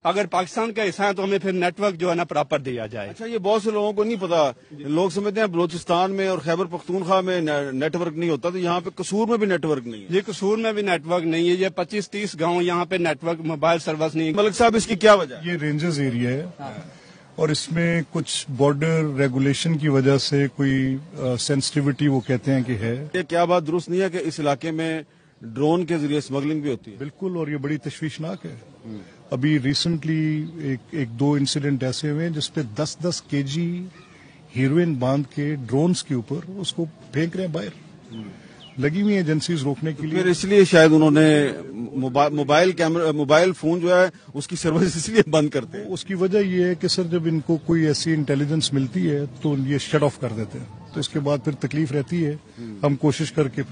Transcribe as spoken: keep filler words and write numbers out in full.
अगर पाकिस्तान का हिस्सा है तो हमें फिर नेटवर्क जो है ना प्रॉपर दिया जाए। अच्छा, ये बहुत से लोगों को नहीं पता, लोग समझते हैं बलोचिस्तान में और खैबर पख्तूनख्वा में नेटवर्क नहीं होता, तो यहाँ पे कसूर में भी नेटवर्क नहीं है। ये कसूर में भी नेटवर्क नहीं है। ये पच्चीस तीस गांव यहाँ पे नेटवर्क मोबाइल सर्विस नहीं है। मलिक साहब, इसकी क्या वजह है? ये रेंजेस एरिया है और इसमें कुछ बॉर्डर रेगुलेशन की वजह से कोई सेंसिटिविटी वो कहते हैं कि है। ये क्या बात दुरुस्त नहीं है कि इस इलाके में ड्रोन के जरिए स्मगलिंग भी होती है? बिल्कुल, और ये बड़ी तशवीशनाक है। अभी रिसेंटली एक एक दो इंसिडेंट ऐसे हुए हैं जिसपे दस दस केजी हीरोइन बांध के ड्रोन्स के ऊपर उसको फेंक रहे हैं बाहर। लगी हुई एजेंसीज रोकने के लिए। फिर इसलिए शायद उन्होंने मोबाइल कैमरा मोबाइल फोन जो है उसकी सर्विस इसलिए बंद करते हैं। उसकी वजह यह है कि सर जब इनको कोई ऐसी इंटेलिजेंस मिलती है तो ये शट ऑफ कर देते हैं, तो इसके बाद फिर तकलीफ रहती है। हम कोशिश करके